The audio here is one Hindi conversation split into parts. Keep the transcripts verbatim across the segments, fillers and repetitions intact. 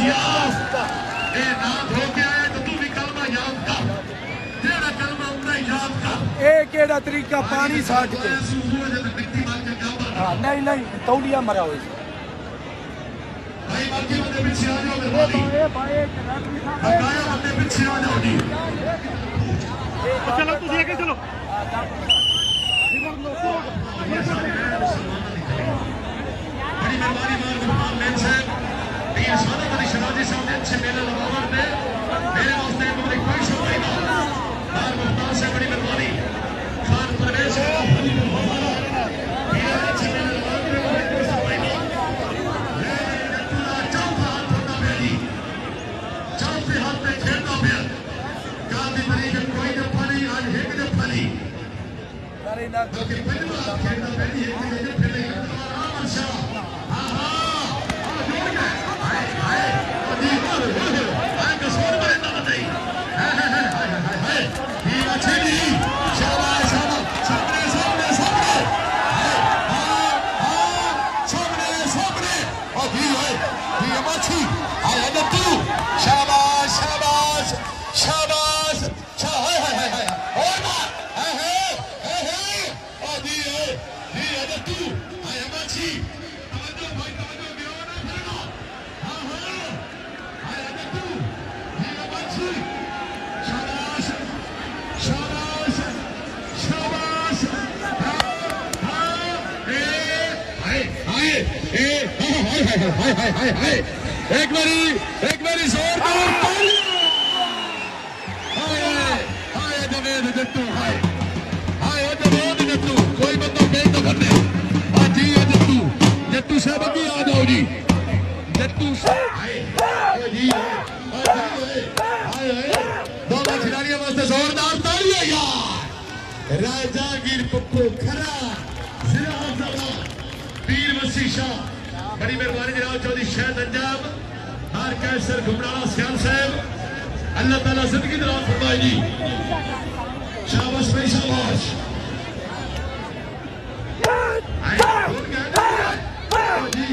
बच्चिया ए ना धो के आया तो तू भी कलमा याद कर तेरा कलमा उतना याद कर ए केड़ा तरीका पानी साट के मिट्टी मार के क्या बात हां नहीं नहीं तौलिया मरा हुई भाई बाकी बंदे पीछे आ जाओ मेरे भाई हकाया बंदे पीछे आ जाओ जी चलो तुझे आगे चलो बड़ी मेहरबानी मार गुरबान मेन साहब ये सादा वाली शराजी साहब ने अच्छे मेले लगावर ने मेरे वास्ते मेरे कोई शौक नहीं था मार गुरबान से बड़ी मेहरबानी खान परवेश ये अच्छे मेले लगावर ने मेरे कोई शौक नहीं था मैं पूरा चौथा हाथ होता मेरी चौथे हाथ में खेलता मैं काफी तरीके कोई न फली आज एक न फली अरे ना क्योंकि पहली बार खेलता मेरी एक न फली आराम अच्छा हाँ हाँ जोड़ गए हाय हाय अभी हाय हाय कसौर में ना बताई हाय हाय हाय हाय हाय ये अच्छी नहीं शाबाश शाबाश सामने सामने सामने हाय हाँ हाँ सामने सामने अभी हाय ये अच्छी हाय अगर तू शाबाश शाबाश शाबाश हाय हाय हाय हाय और मार हाय हाय हाय हाय अभी है ये अगर तू हाय अच्छी तवज्जो भाई तवज्जो गिरो ना फिरना हाँ हाँ हाय अगर तू ये अच्छी शाबाश शाबाश शाबाश हाँ हाँ ए हाय हाय ए हाय हाय हाय हाय हाय हाय एक बारी एक बारी जोरदार तालियां हाय हाय जवेद जट्टू हाय हाय जवेद जट्टू कोई बंदा बेल तो करने हां जी जट्टू जट्टू साहब भी आ जाओ जी जट्टू हाय ओ जी हाय हाय दोनों खिलाड़ियों वास्ते जोरदार तालियां यार राजागीर पप्पू खरा जिला हफ्ता पीर वसी शाह बड़ी मेहरबानी जनाब चौधरी शहद अंजाम हार कैसर घुमराना सियाल साहब अल्लाह ताला जिंदगी दराज फरमाए जी शाबाश भाई शाबाश हाय भूल गए ओ जी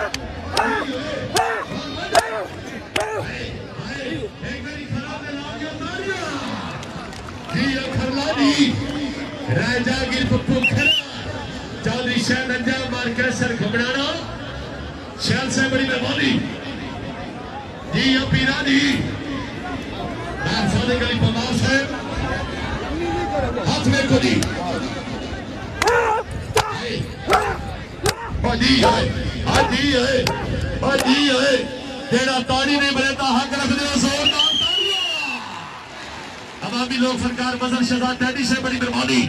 हाय एक बारी खराब ने लाओ जो तालियां जी खरलानी राजागीर पप्पू खरा चौधरी शहद अंजाम हार कैसर घुमराना सियाल साहब बड़ी मेहरबानी जी या पीरा जी सादे गली पमार साहब हाथ में को दी जी है जी है जी है जेड़ा ताड़ी नहीं बनेता हक रख दे जोरदार तालियां अवामी लोग सरकार मजर शहजाद डैडी से बड़ी मेहरबानी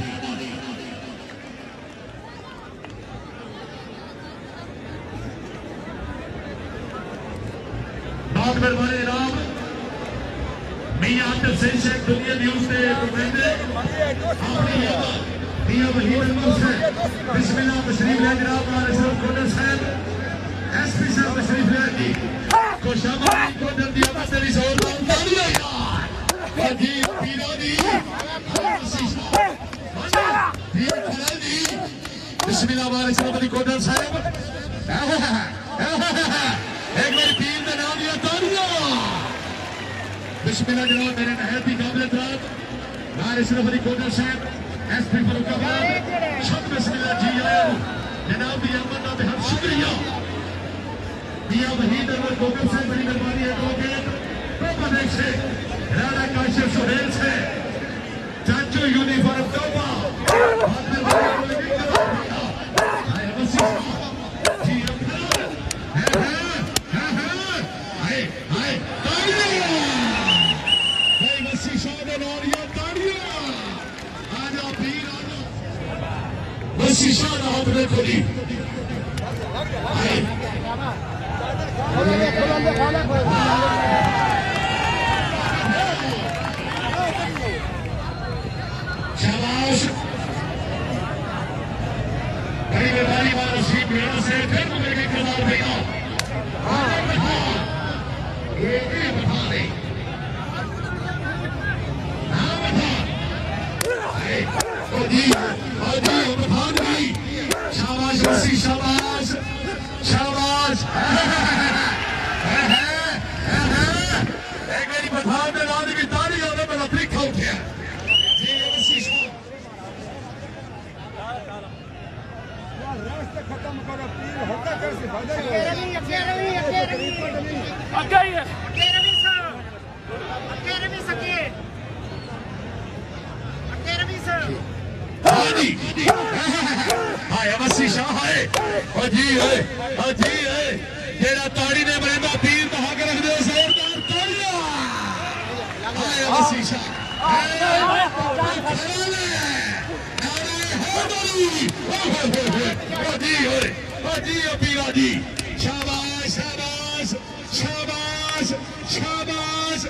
बहुत मेहरबानी जनाब मियां आतिफ सिंह शेख दुनिया न्यूज़ के नुमाइंदे अपनी मियां वहीद अहमद से बिस्मिल्लाह तशरीफ ले जनाब अशरफ कोडर साहब एसपी साहब तशरीफ ले जी खुशामद कोडर दी आवाज़ तेरी जोरदार तालियां यार जी पीरा दी बिस्मिल्लाह अशरफ अली कोडर साहब एक बार पीर का नाम दिया तालियां बिस्मिल्लाह जनाब मेरे नहायत ही काबिल एहतराम नार अशरफ अली कोडर साहब एसपी फरुखाबाद शब बिस्मिल्लाह जी आयो जनाब दी अमन का बेहद शुक्रिया मियां वहीद अहमद कोकर साहब बड़ी मेहरबानी एडवोकेट टोपा देख से राणा काशिफ सुहेल से चाचू यूनिफॉर्म टोपा शीशा ना हाथ में खोली शाबाश बड़ी मेहरबानी वाला नसीब मेरा से फिर मेरे खिलाफ भैया ये ये बता दे हाँ बता ओ जी ओ जी बता दे शाबाश शाबाश शाबाश उठे जी वसी शाह रास्ता खत्म करो पीर होता कैसे बदल अगे रवि अगे रवि अगे रवि अगे ही है अगे रवि सर अगे रवि सके अगे रवि सर हाजी हाय वसी शाह हाय ओ जी है ओ जी है जेड़ा ताड़ी ने बरेंदा पीर तो हक रख दे जोरदार ताड़ियां हाय वसी शाह जी है जी पीरा जी शाबाश शाबाश शाबाश शाबाश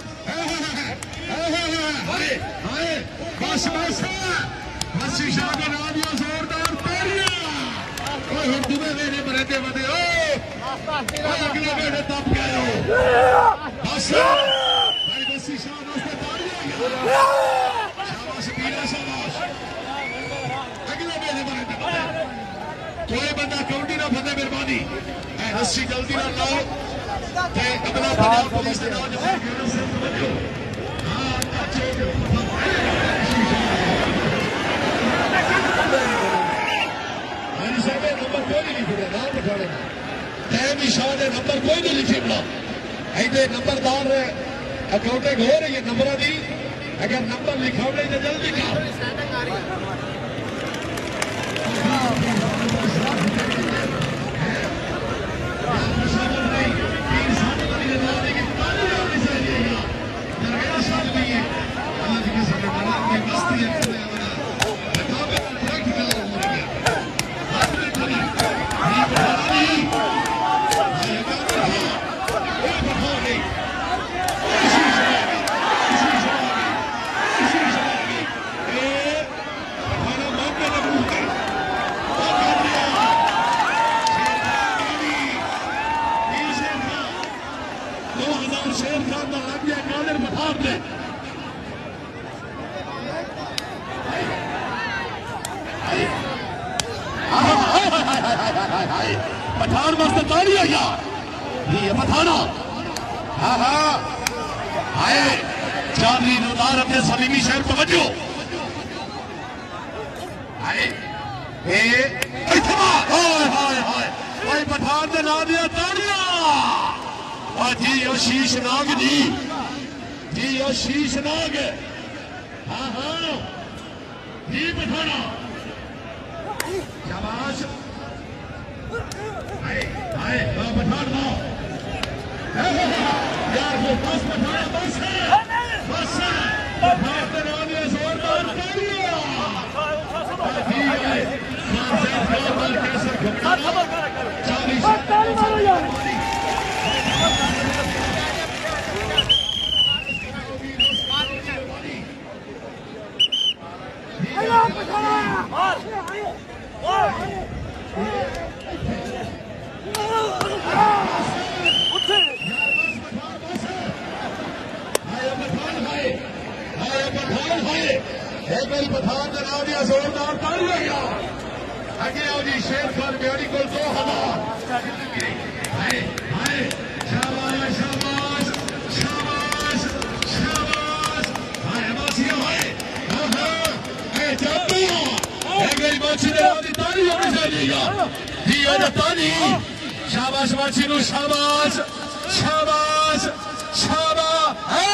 हाय हाय बस बस वसी शाह के नाम या जोरदार ताड़ियां ओए हम दुबे मेरे बरेंदे वदे ओ अगले बेटे तब गए हो बस भाई वसी शाह वास्ते ताड़ियां शाबाश पीरा शाबाश अगले बेटे बरेंदे वदे कोई बंदा काउंटी ना फते मेहरबानी ए रस्सी जल्दी ना लाओ ते अगला पंजाब पुलिस दे नाम जफर यूनुस से समझो हां अच्छे नंबर कोई नहीं लिखे नाम लिखाने तैमी शाह ने नंबर कोई नहीं लिखे बना ऐसे नंबरदार अकाउंटिंग हो रही है नंबर दी अगर नंबर लिखाने तो जल्दी का शेर खान का लग गया कादर पठान ने पठान वास्ते ताड़ियां यार ये पठाना हाँ हाँ आए चांदनी नौदार अपने सलीमी शहर तवज्जो आए ए इतना हाय हाय हाय भाई पठान ने ला दिया ताड़ियां जी ओ शीश नाग जी जी ओ शीश नाग हाँ हाँ जी पठाना शाबाश आए आए पठान आओ यार वो बस पठाना बस है बस है पठान के नाम ये जोरदार ताड़ियां जी आए खान साहब का कैसे घुमा चालीस पठान का नाम या जोरदार ताड़ियां आगे आओ जी शेर खान ब्याड़ी को दो हजार हाय हाय शाबाश शाबाश शाबाश शाबाश हाय मासिया हाय हाँ हाँ ए जाते हो ए मेरी मासी ने आदि ताड़ियां बजा दिया जी आज ताड़ी शाबाश मासी नु शाबाश शाबाश शाबाश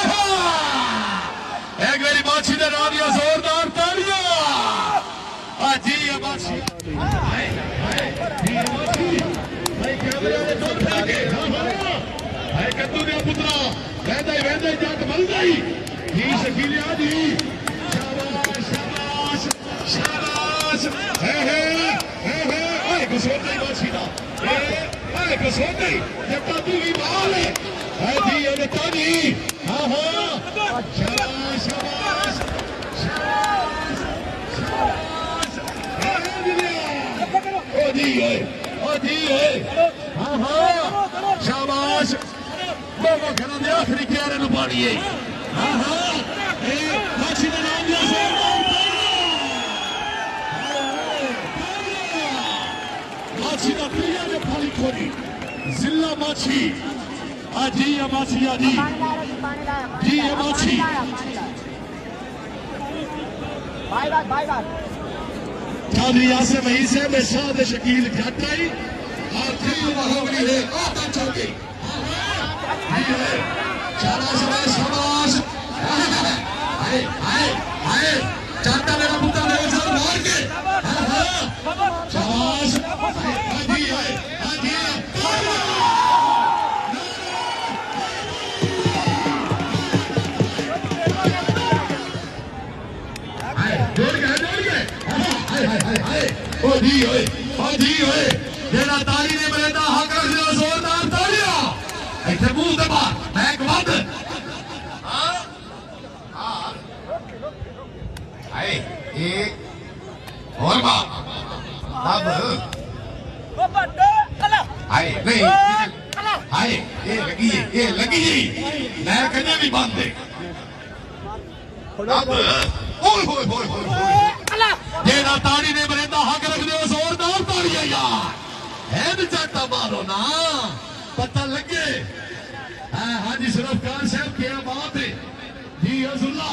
ए मेरी मासी ने रानिया जोरदार ताड़ियां जी मासी हाय हाय जी मासी भाई कैमरे ने तो आगे हाय कद्दू ने पुत्रा वहदा ही वहदा ही जट मलदा ही जी शकील आदि शाबाश शाबाश शाबाश हे हे हे हे ओए गुस्सा ही मासी दा ए ओए गुस्सा ही जट्टा तू भी बाल है हाय जी ये ताड़ी हां हां शाबाश शाबाश शाबाश ओ जी है ओ जी है हाँ हाँ शाबाश बाबा खड़ा दे आखिरी क्यारे नु पानी है हाँ हाँ ए माछी ने नाम दिया जोरदार माछी दा प्रिया ने फाली खोली जिला माछी आ जी या माछी आ जी जी या माछी bye bye bye bye Chaudhary Asim वही से में साद शकील घटाई और थी महावली है आता चौकी शाबाश शाबाश शाबाश आए आए आए चाटा मेरा पुत्र मेरे साथ मार के शाबाश हाजी है हाजी जोड़ गए जोड़ गए हाय हाय हाय हाय ओ जी ओए ओ जी ओए जेड़ा ताली ने बलेदा हक रख दिया जोरदार तालियां इथे मुंह दबा बैक वध हां हां हाय एक और बात अब ओ बड्डो अला हाय नहीं हाय ये लगी ये लगी मैं कने भी बंद दे अब ओए होए होए होए अला जेड़ा ताली ने बलेदा हक रख दिया जोरदार तालियां यार हेड चाटा मारो ना पता लगे हाजी शरफ खान साहब क्या बात है जी अजुल्ला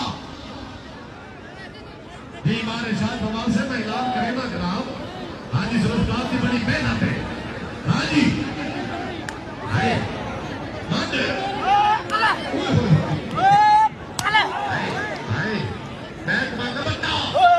जी हमारे साथ भगवान से मैं ऐलान करेगा जनाब हाजी शरफ खान की बड़ी मेहनत है हाजी हाय मत अला अला हाय बैक मांगा बता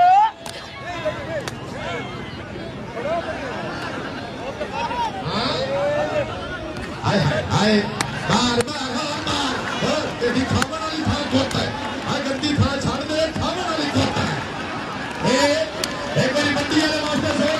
हाय हाय हाय बार बार बार तेरी खावन वाली थां खोता है आ गंदी थां छाड़ दे खावन वाली खोता है ए एक बारी बंदी वाले मास्टर से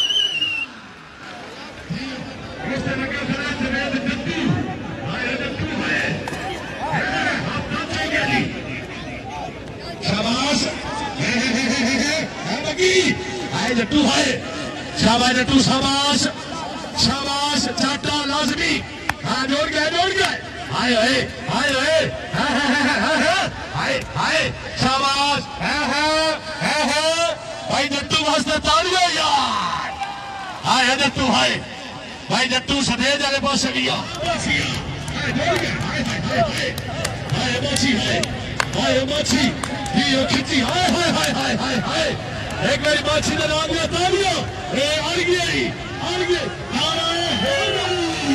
इस तरह का खड़ा सवेद जत्तू आए जत्तू है आप ना चाहिए जी शाबाश हे हे हे हे हे है बगी आए जट्टू है शाबाश जट्टू शाबाश शाबाश चाटा लाजमी हाँ जोड़ गए जोड़ गए हाय हाय हाय हाय हाय हाय शाबाश है है है भाई जट्टू वास्ते तालियां यार हाय है जट्टू भाई भाई जट्टू सफेद वाले पास गया हाय हाय हाय मोची है हाय मोची ये खिंची हाय हाय हाय हाय हाय हाय एक बारी मोची ने नाम दिया तालियां ए आ गई आ गई नारायण है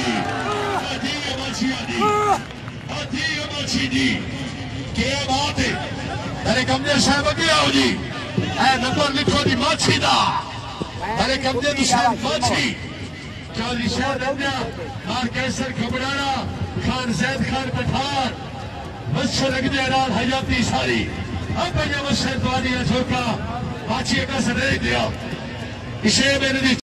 जी क्या बात है अरे कमजोर साहब अगे आओ जी ए नंबर लिखो जी माछी दा अरे कमजोर साहब माछी चौधरी शाह रंजा मार कैसर खबराना खान जैद खान पठान मच्छर अगदे रात हयाती सारी अब भैया मच्छर द्वारी छोटा माछी का सदे दिया इसे मेरे